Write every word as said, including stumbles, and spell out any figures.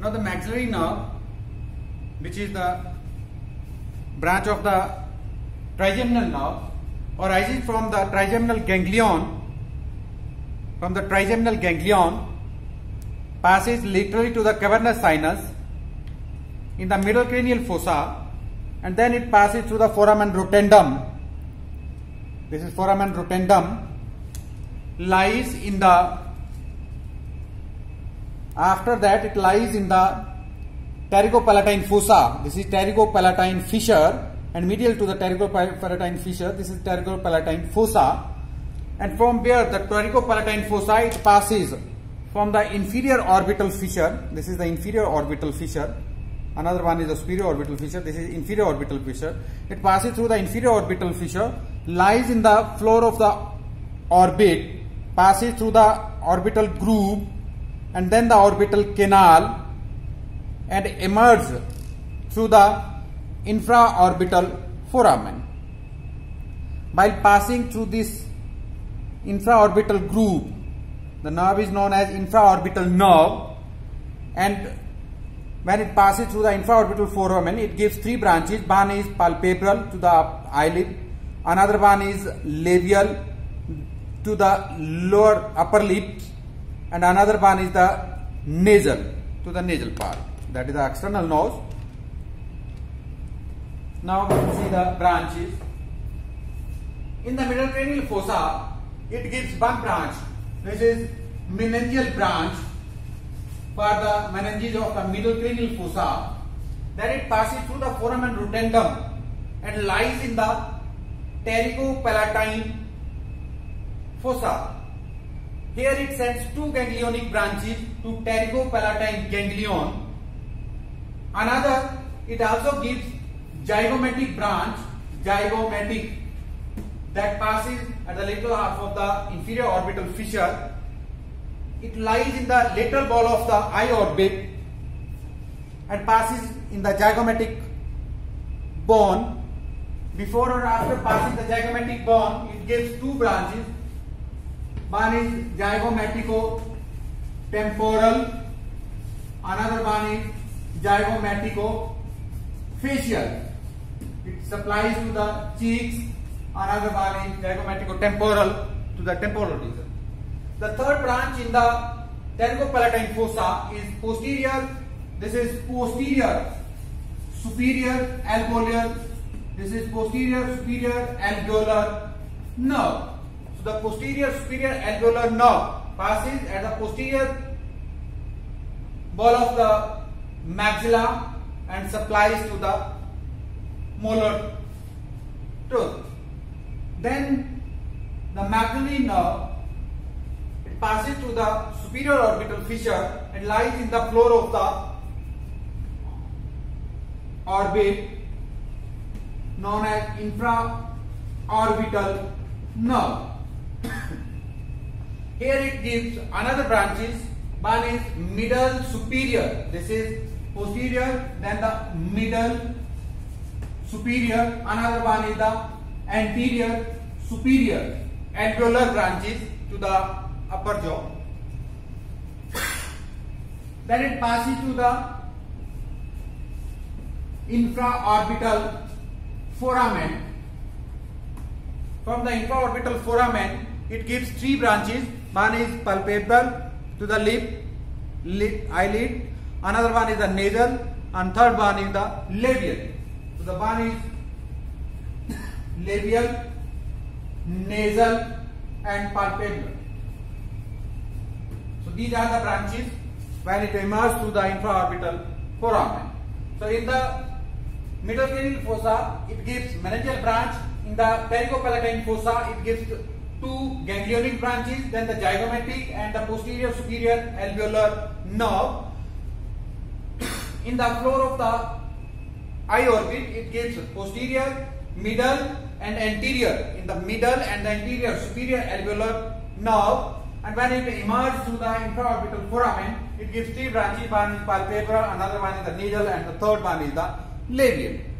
Now the maxillary nerve, which is the branch of the trigeminal nerve, arises from the trigeminal ganglion, from the trigeminal ganglion, passes laterally to the cavernous sinus in the middle cranial fossa, and then it passes through the foramen rotundum. This is foramen rotundum, lies in the, after that it lies in the pterygopalatine fossa. This is pterygopalatine fissure, and medial to the pterygopalatine fissure, this is pterygopalatine fossa. And from where the pterygopalatine fossa, it passes from the inferior orbital fissure. This is the inferior orbital fissure. Another one is the superior orbital fissure. This is inferior orbital fissure. It passes through the inferior orbital fissure, lies in the floor of the orbit, passes through the orbital groove and then the orbital canal, and emerges through the infraorbital foramen. While passing through this infraorbital groove, the nerve is known as infraorbital nerve, and when it passes through the infraorbital foramen, it gives three branches. One is palpebral to the eyelid, another one is labial to the lower upper lip, and another one is the nasal to the nasal part. That is the external nose. Now we will see the branches. In the middle cranial fossa, it gives one branch, which is meningeal branch for the meninges of the middle cranial fossa. Then it passes through the foramen rotundum and lies in the pterygopalatine fossa. Here it sends two ganglionic branches to pterygopalatine ganglion. Another, it also gives zygomatic branch, zygomatic, that passes at the lateral half of the inferior orbital fissure. It lies in the lateral wall of the eye orbit and passes in the zygomatic bone. Before or after passing the zygomatic bone, it gives two branches. One is zygomatico-temporal, another one is zygomatico-facial. It supplies to the cheeks. Another one is zygomatico-temporal to the temporal region. The third branch in the pterygopalatine fossa is posterior. This is posterior superior alveolar. This is posterior superior alveolar nerve. So the posterior superior alveolar nerve passes at the posterior wall of the maxilla and supplies to the molar tooth. Then the maxillary nerve, it passes through the superior orbital fissure and lies in the floor of the orbit, known as infraorbital nerve. Here it gives another branches. One is middle superior. This is posterior, then the middle superior. Another one is the anterior superior alveolar branches to the upper jaw. Then it passes to the infraorbital foramen. From the infraorbital foramen, it gives three branches. One is palpebral to the lip, lip eyelid. Another one is the nasal, and third one is the labial. So the one is labial, nasal, and palpebral. So these are the branches when it emerges through the infraorbital foramen. So in the middle cranial fossa, it gives meningeal branch. In the pterygopalatine fossa, it gives two ganglionic branches, then the zygomatic and the posterior superior alveolar nerve. In the floor of the eye orbit, it gives posterior, middle and anterior. In the middle and the anterior superior alveolar nerve, and when it emerges through the infraorbital foramen, it gives three branches. One is palpebral, another one is the nasal, and the third one is the labial.